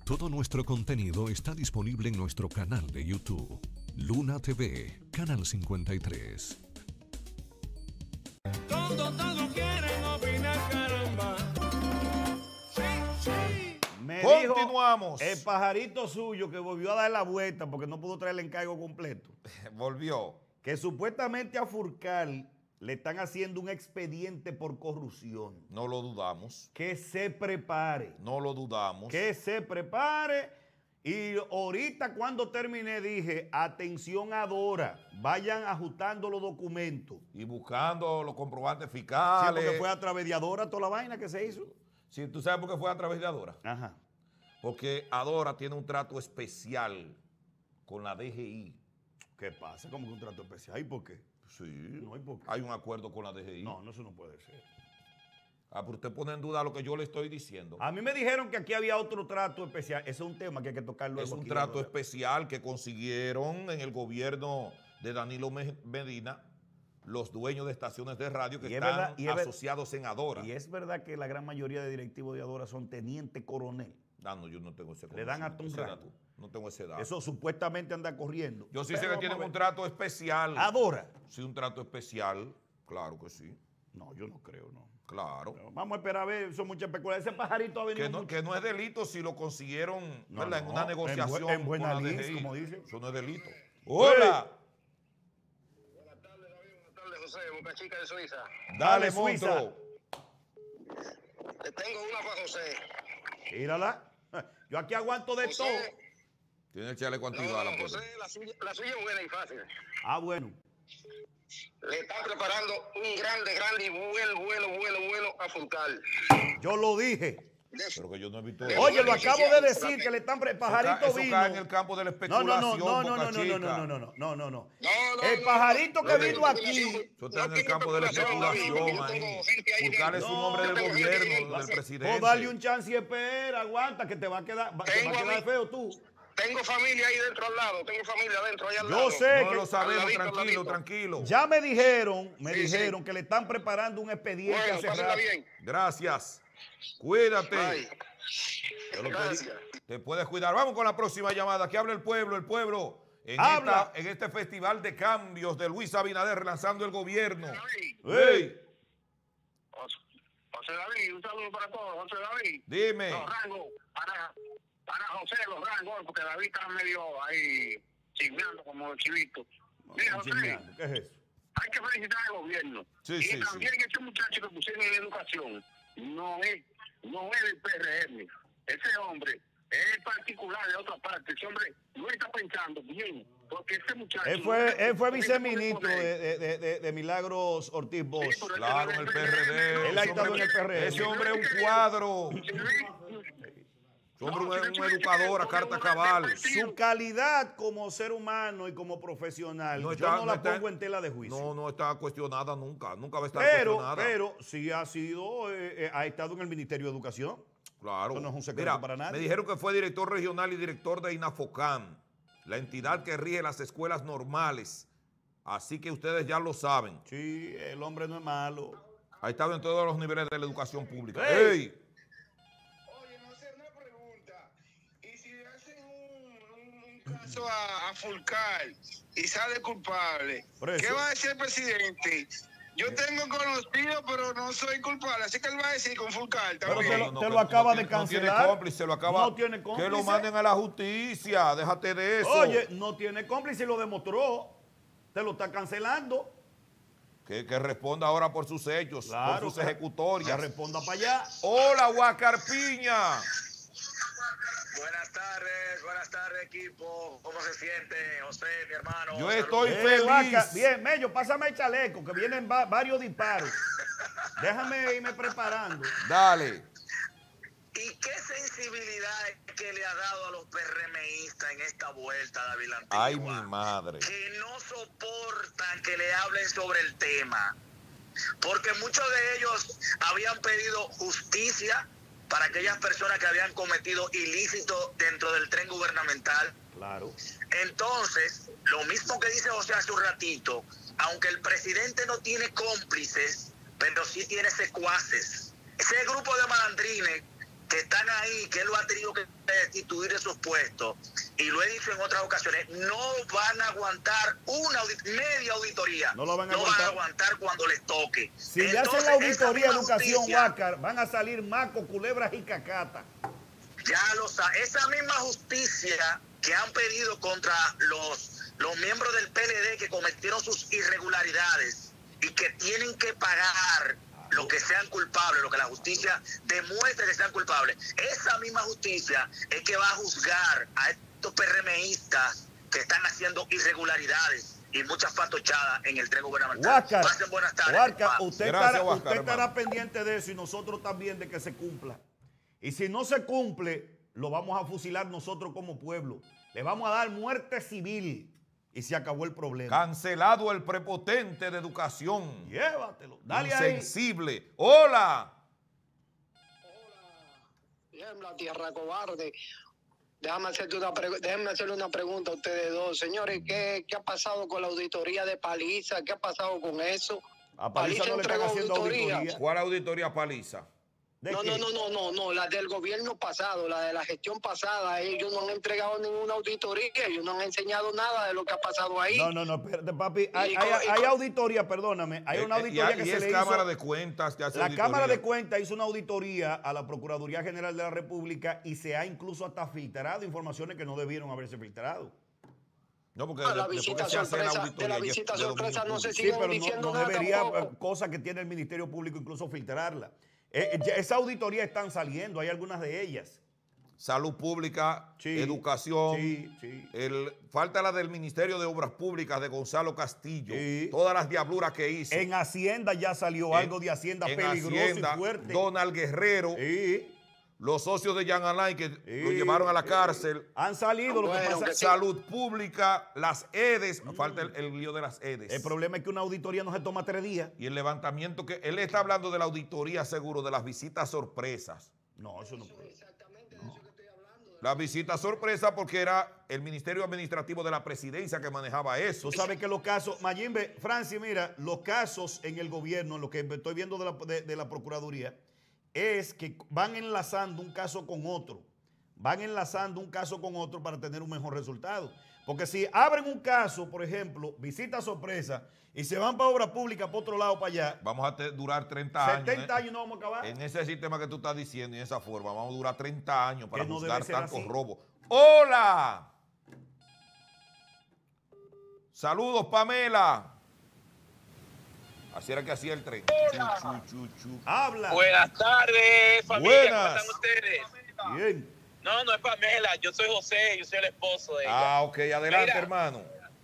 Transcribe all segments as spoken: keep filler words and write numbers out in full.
Todo nuestro contenido está disponible en nuestro canal de YouTube, Luna T V, Canal cincuenta y tres. Todo, todo quieren opinar, caramba. Sí, sí. Me Continuamos. dijo el pajarito suyo que volvió a dar la vuelta porque no pudo traer el encargo completo. Volvió. Que supuestamente a Furcal le están haciendo un expediente por corrupción. No lo dudamos. Que se prepare. No lo dudamos. Que se prepare. Y ahorita cuando terminé dije, atención Adora, vayan ajustando los documentos. Y buscando los comprobantes Sí, fiscales. porque fue a través de Adora toda la vaina que se hizo. Sí, ¿tú sabes por qué fue a través de Adora? Ajá. Porque Adora tiene un trato especial con la D G I. ¿Qué pasa? ¿Cómo que un trato especial? ¿Y por qué? Sí. No hay por qué. Hay un acuerdo con la D G I. No, no, eso no puede ser. Ah, pero usted pone en duda lo que yo le estoy diciendo. A mí me dijeron que aquí había otro trato especial. Ese es un tema que hay que tocar luego. Es un aquí, trato ¿verdad? especial que consiguieron en el gobierno de Danilo Medina los dueños de estaciones de radio que Y es están verdad, y es ver- asociados en Adora. Y es verdad que la gran mayoría de directivos de Adora son teniente coronel. Ah, no, yo no tengo ese Le dan hasta un ese rango. dato. No tengo ese dato. Eso supuestamente anda corriendo. Yo sí sé Pero que vamos tienen a ver. un trato especial. Adora. Sí, un trato especial. Claro que sí. No, yo no creo, no. Claro. Pero vamos a esperar a ver, son muchas especulaciones. Ese pajarito ha venido Que no, mucho. que no es delito si lo consiguieron, No, ¿verdad? no, En una en bu- negociación. en buena con la lid, D G I. como dicen. Eso no es delito. Hola. Buenas tardes, David. Buenas tardes, José. Boca Chica de Suiza. Dale, Dale, Suiza. monstruo. Le tengo una para José. Tírala. Yo aquí aguanto de todo. José, Tiene el chaleco no, antibala. no, pues. José, la suya, la suya es buena y fácil. Ah, bueno. Le están preparando un grande, grande y bueno, bueno, bueno, bueno a Furcal. Yo lo dije. Pero que yo no he visto Oye, eso. Oye, lo Eso acabo sí, de eso decir también. que le están pre- Eso pajarito ca- eso vino. cae en el campo de la No, especulación, no, no, no, no, Boca no, no, Chica. no, no, no, no, no, no, no. No, no, El no, pajarito no, que no, vino no, aquí. Eso está en el tiene campo de la especulación, David, especulación yo tengo ahí. gente ahí Furcal es dentro. un hombre No, del yo tengo gente gobierno, ahí del dentro. presidente. Pues dale un chance y espera, aguanta, que te va a quedar, va- te Tengo va a a quedar mí- feo tú. Tengo familia ahí dentro al lado. Tengo familia adentro ahí al Yo lado. sé No que lo sabemos, al ladito, al tranquilo, ladito. tranquilo. ya me dijeron, me Sí, dijeron que le están preparando un expediente Bueno, hace pásenla rato. bien. Gracias. Cuídate. Bye. Yo lo que Gracias. digo, te puedes cuidar. Vamos con la próxima llamada. Que habla el pueblo, el pueblo. En, Habla. esta- en este festival de cambios de Luis Abinader relanzando el gobierno. David, Ey, José José David, un saludo para todos. José David. dime. Los rangos, para, para José, los rangos, porque David está medio ahí chismeando como el chivito. Mira, José, Chismeando, ¿qué es eso? hay que felicitar al gobierno. Sí, y sí, también ese muchacho que pusieron en educación no es, no es del P R M. Ese hombre es particular de otra parte. Ese hombre no está pensando bien, porque ese muchacho... Él fue, él fue no viceministro puede poner- de, de, de, de Milagros Ortiz Bosch. Sí, pero Claro, en el P R D. Él ha Ese estado hombre- en el P R D. Ese hombre es un cuadro. Ese hombre es un educador a carta cabal. Su calidad como ser humano y como profesional, No yo está- no no la está- pongo en tela de juicio. No, no está cuestionada nunca. Nunca va a estar pero, cuestionada. pero sí ha sido, eh, eh, ha estado en el Ministerio de Educación. Claro. Eso no es un secreto Mira, para nadie. me dijeron que fue director regional y director de INAFOCAN, la entidad que rige las escuelas normales. Así que ustedes ya lo saben. Sí, el hombre no es malo. Ha estado en todos los niveles de la educación pública. ¡Ey! ¡Ey! Oye, no sé, una pregunta. ¿Y si le hacen un, un- un caso a, a Fulcal y sale culpable? Preso. ¿Qué va a decir el presidente? Yo tengo conocido, pero no soy culpable. Así que él va a decir con Fulcal Pero también. te lo- te que lo acaba tiene- de cancelar. No tiene cómplice, lo acaba. No tiene Que cómplice. lo manden a la justicia, déjate de eso. Oye, no tiene cómplice y lo demostró. Te lo está cancelando. Que, que responda ahora por sus hechos, Claro, por sus que- ejecutorias. que responda para allá. Hola, Huacarpiña. Buenas tardes, buenas tardes equipo. ¿Cómo se siente, José, mi hermano? Yo Saludos. estoy Eh, feliz. Vaca, bien, Mello, pásame el chaleco, que vienen va- varios disparos. Déjame irme preparando. Dale. ¿Y qué sensibilidad es que le ha dado a los PRMistas en esta vuelta, David Antigua? Ay, mi madre. Que no soportan que le hablen sobre el tema. Porque muchos de ellos habían pedido justicia para aquellas personas que habían cometido ilícitos dentro del tren gubernamental. Claro. Entonces, lo mismo que dice José hace un ratito, aunque el presidente no tiene cómplices, pero sí tiene secuaces. Ese grupo de malandrines que están ahí, que él lo ha tenido que destituir de sus puestos, y lo he dicho en otras ocasiones, no van a aguantar una audit media auditoría. No lo van a no aguantar. van a aguantar cuando les toque. Si le Entonces, hacen la auditoría de esa misma educación, justicia, Huáscar, van a salir macos, culebras y cacatas. ya lo sabe, esa misma justicia que han pedido contra los, los miembros del P L D que cometieron sus irregularidades y que tienen que pagar lo que sean culpables, lo que la justicia demuestre que sean culpables. Esa misma justicia es que va a juzgar a estos PRMistas que están haciendo irregularidades y muchas patochadas en el tren gubernamental. Huáscar, Pasen buenas tardes. Huáscar, papá. usted, Gracias, estará, Huáscar, usted estará hermano. pendiente de eso y nosotros también de que se cumpla. Y si no se cumple, lo vamos a fusilar nosotros como pueblo. Le vamos a dar muerte civil y se acabó el problema. Cancelado el prepotente de educación. Llévatelo. Dale ahí. Insensible. Hola. Tiembla, tierra cobarde. Déjame, hacerte una pregu- déjame hacerle una pregunta a ustedes dos. Señores, ¿qué, ¿qué ha pasado con la auditoría de Paliza? ¿Qué ha pasado con eso? A Paliza no le están entregó haciendo auditoría. ¿Cuál auditoría Paliza? ¿De No, qué? no, no, no, no, no, la del gobierno pasado, la de la gestión pasada. Ellos no han entregado ninguna auditoría, ellos no han enseñado nada de lo que ha pasado ahí. No, no, no, espérate, papi. Hay, Y hay, con- y hay con- auditoría, perdóname. Hay Eh, una eh, auditoría y, que y se es le Cámara hizo. de Cuentas que hace La auditoría. Cámara de Cuentas hizo una auditoría a la Procuraduría General de la República y se ha incluso hasta filtrado informaciones que no debieron haberse filtrado. No, porque Ah, la después visita que se hace la sorpresa- auditoría, de la ya es visita de dominio sorpresa no se público. Sí, siguen pero no, diciendo no nada debería, tampoco. eh, cosas que tiene el Ministerio Público, incluso filtrarla. Eh, ya esa auditoría están saliendo, hay algunas de ellas. Salud pública, Sí, educación. sí, sí. El, falta la del Ministerio de Obras Públicas de Gonzalo Castillo. Sí. Todas las diabluras que hizo. En Hacienda ya salió En- algo de Hacienda en peligroso Hacienda, y fuerte. Donald Guerrero, Sí, los socios de Jan Alain que sí, lo llevaron a la sí. cárcel. Han salido, lo que Bueno, pasa que sí. Salud pública, las EDES, falta el, el lío de las EDES. el problema es que una auditoría no se toma tres días. Y el levantamiento que él está hablando de la auditoría seguro, de las visitas sorpresas. No, eso no puede. Exactamente de eso que estoy hablando. La visita sorpresa porque era el Ministerio Administrativo de la Presidencia que manejaba eso. Tú sabes que los casos, Mayimbe, Francis, mira, los casos en el gobierno, en lo que estoy viendo de la, de, de la Procuraduría, es que van enlazando un caso con otro. Van enlazando un caso con otro para tener un mejor resultado. Porque si abren un caso, por ejemplo, visita sorpresa, y se van para obra pública, para otro lado, para allá, Vamos a te- durar treinta años. setenta ¿eh? años no vamos a acabar. En ese sistema que tú estás diciendo y en esa forma, vamos a durar treinta años para Que no juzgar debe ser tantos así. robos. ¡Hola! Saludos, Pamela. Así era que hacía el tren. Chu, chu, chu, chu. Habla. Buenas tardes, familia. Buenas. ¿Cómo están ustedes? Bien. No, no es Pamela, yo soy José, yo soy el esposo de ella. Ah, ok, adelante, Mira. hermano.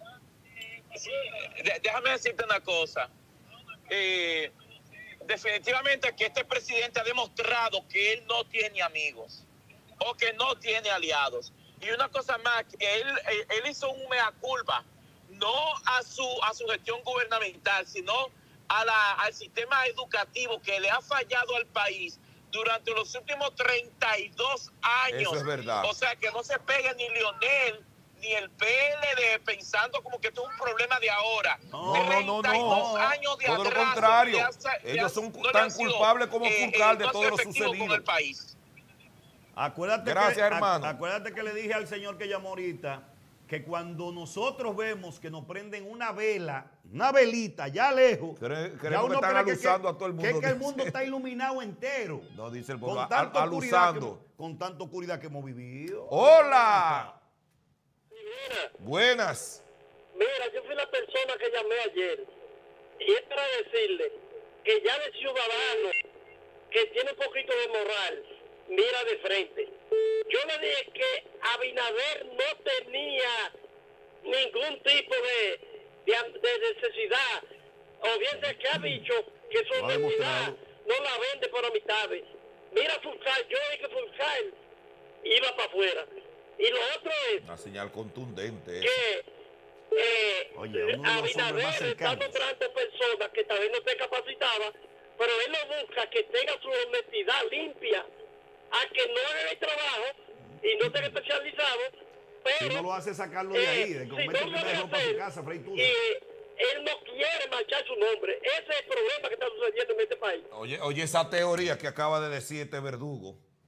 De- déjame decirte una cosa. Eh, definitivamente que este presidente ha demostrado que él no tiene amigos o que no tiene aliados. Y una cosa más, que él, él, él hizo un mea culpa, no a su, a su gestión gubernamental, sino a la, al sistema educativo que le ha fallado al país durante los últimos treinta y dos años. Eso es verdad. O sea, que no se pegue ni Lionel ni el P L D pensando como que esto es un problema de ahora. No, no, no, treinta y dos no. años de Todo lo atraso contrario. que ha sa- que Ellos ha- son no le tan han sido, culpables como eh, Furcal eh, de no ha todo sido lo efectivo sucedido. con el país. Acuérdate Gracias, que, hermano. a- acuérdate que le dije al señor que llamó ahorita que cuando nosotros vemos que nos prenden una vela, una velita ya lejos, Cre- ya creemos que uno están cree que- alusando que, a todo el que mundo, es que el dice. mundo está iluminado entero. No, dice el pueblo, Con tanta, al- oscuridad que, alusando. con tanta oscuridad que hemos vivido. ¡Hola! Mira, Buenas. mira, yo fui la persona que llamé ayer y es para decirle que ya de ciudadano que tiene un poquito de moral, mira de frente. Yo le dije que Abinader no tenía ningún tipo de, de, de necesidad, o bien se que ha dicho que su Lo ha honestidad demostrado. no la vende por amistades. Mira Fulcal, yo dije que Fulcal iba para afuera. Y lo otro es Una señal contundente. que eh, Oye, uno de los hombres más Abinader está cercanos. nombrando personas que tal vez no esté capacitada, pero él no busca que tenga su honestidad limpia, a que no haga el trabajo y no esté especializado, pero Si no lo hace, sacarlo de ahí, de que si comete no el lo primer error para su hace, casa, Fray Tusa. y él no quiere marchar su nombre. Ese es el problema que está sucediendo en este país. Oye, oye esa teoría que acaba de decir este verdugo.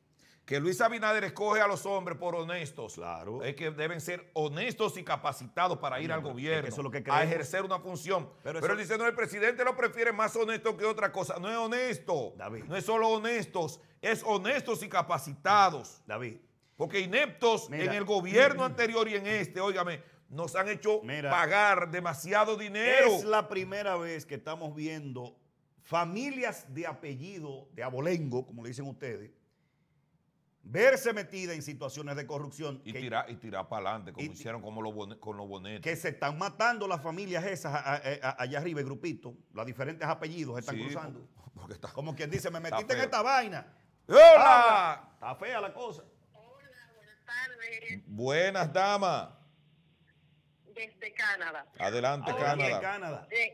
que Luis Abinader escoge a los hombres por honestos. Claro. Es que deben ser honestos y capacitados para ir al gobierno, que eso es lo que a creemos. ejercer una función. Pero Pero, eso- él dice, no, el presidente lo prefiere más honesto que otra cosa. No es honesto. David. No es solo honestos, es honestos y capacitados. David. Porque ineptos Mira. en el gobierno anterior y en este, óigame, nos han hecho Mira. pagar demasiado dinero. Es la primera vez que estamos viendo familias de apellido, de abolengo, como le dicen ustedes, verse metidas en situaciones de corrupción Y que, tirar y tirar para adelante, como y- hicieron como los bone- con los bonetos. que se están matando las familias esas a- a- a- allá arriba, el grupito, los diferentes apellidos se están Sí, cruzando. porque está- Como quien dice, me metiste en feo. esta vaina. ¡Hola! Habla. Está fea la cosa. tardes Buenas damas. desde Canadá. Adelante, Ahora aquí en Canadá. Canadá. Eh,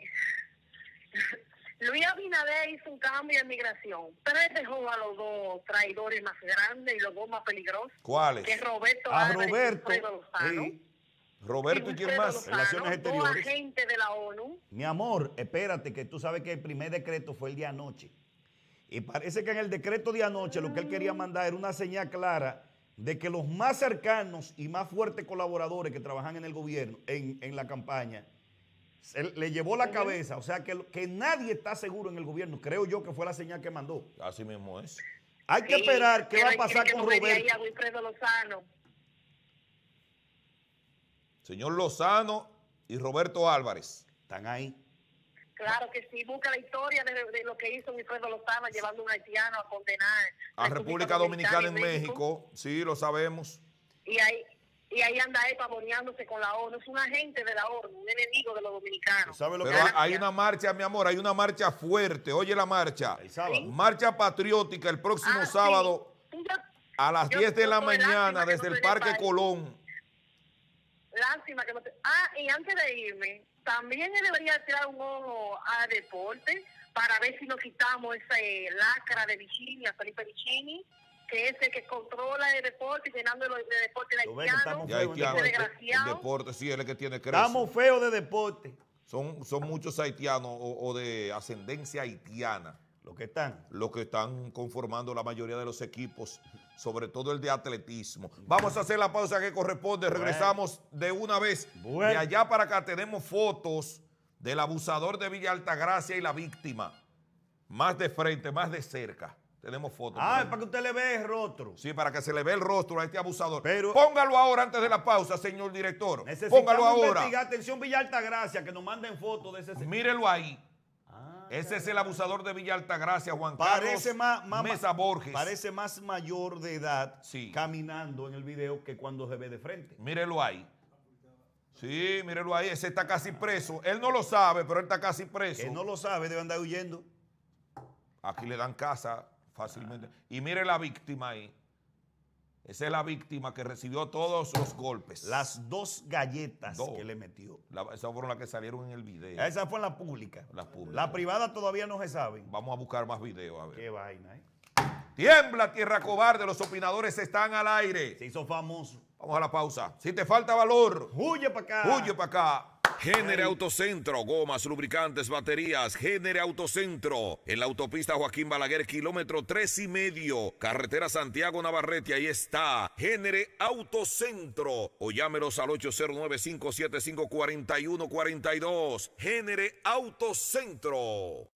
Luis Abinader hizo un cambio en migración, pero él dejó a los dos traidores más grandes y los dos más peligrosos, ¿Cuáles? que es Roberto A Álvarez y Roberto. Wilfredo Lozano. Sí. Roberto y quién Wilfredo más. Lozano, Relaciones dos Exteriores. agentes de la ONU. Mi amor, espérate, que tú sabes que el primer decreto fue el de anoche. Y parece que en el decreto de anoche lo que él quería mandar era una señal clara de que los más cercanos y más fuertes colaboradores que trabajan en el gobierno, en, en la campaña, se le llevó la cabeza. O sea, que, que nadie está seguro en el gobierno. Creo yo que fue la señal que mandó. Así mismo es. Hay que Sí, esperar qué pero va a él pasar quiere con que mover de ahí Roberto. a Wilfredo Lozano. Señor Lozano y Roberto Álvarez. Están ahí. Claro que sí, busca la historia de, de lo que hizo Wilfredo Lozano llevando a un haitiano a condenar A República Dominicana en México. Sí, lo sabemos. Y ahí, y ahí anda él pavoneándose con la ONU. Es un agente de la ONU, un enemigo de los dominicanos. ¿Sabe lo que Pero es? hay una marcha, mi amor, hay una marcha fuerte. Oye la marcha. El sábado. Marcha patriótica el próximo Ah, sí. sábado Tú ya- a las yo- diez de yo la soy lástima mañana que desde no el soy de Parque país. Colón. Lástima que no te... Ah, y antes de irme, también él debería tirar un ojo a deporte para ver si nos quitamos esa eh, lacra de Vicini, a Felipe Vicini, que es el que controla el deporte, llenándolo de deporte de Lo ven que haitianos. estamos Ya feos en haitiano, ese el desgraciado. deporte, sí, él es el que tiene creces. Estamos feos de deporte. Son, son muchos haitianos o, o de ascendencia haitiana Lo que están. los que están conformando la mayoría de los equipos, sobre todo el de atletismo. Vamos a hacer la pausa que corresponde. Bueno. Regresamos de una vez. Bueno. De allá para acá tenemos fotos del abusador de Villa Altagracia y la víctima. Más de frente, más de cerca. Tenemos fotos. Ah, es para que usted le vea el rostro. Sí, para que se le vea el rostro a este abusador. Pero- Póngalo ahora antes de la pausa, señor director. Necesitamos Póngalo ahora. investigar. Atención, Villa Altagracia, que nos manden fotos de ese señor. Mírelo ahí. Ah, Ese es el abusador de Villa Altagracia, Juan Carlos Parece más, más- Mesa Borges. Parece más mayor de edad Sí. caminando en el video que cuando se ve de frente. Mírelo ahí. Sí, mírelo ahí. Ese está casi preso. Él no lo sabe, pero él está casi preso. Que no lo sabe, debe andar huyendo. Aquí le dan casa fácilmente. Y mire la víctima ahí. Esa es la víctima que recibió todos los golpes. Las dos galletas Dos. que le metió. La- esas fueron las que salieron en el video. Esa fue en la pública. Las públicas. La privada todavía no se sabe. Vamos a buscar más videos, a ver. Qué vaina, ¿eh? Tiembla, tierra cobarde. Los opinadores están al aire. Se hizo famoso. Vamos a la pausa. Si te falta valor, Huye para acá. huye para acá. Génere Autocentro, gomas, lubricantes, baterías. Génere Autocentro. En la autopista Joaquín Balaguer, kilómetro tres y medio. Carretera Santiago Navarrete, ahí está. Génere Autocentro. O llámelos al ocho cero nueve, cinco siete cinco, cuatro uno cuatro dos. Génere Autocentro.